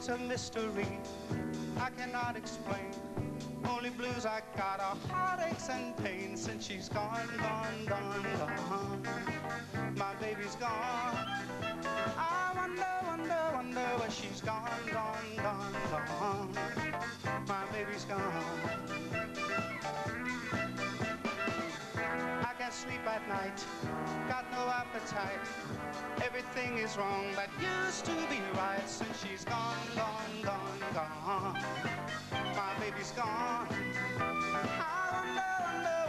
it's a mystery I cannot explain. Only blues I got are heartaches and pain since she's gone, gone, gone, gone. My baby's gone. I wonder, wonder, wonder where she's gone, gone, gone, gone. My baby's gone. I can't sleep at night, got no appetite. Everything is wrong that used to be right since she's gone, gone, gone, gone. My baby's gone. I wonder, wonder,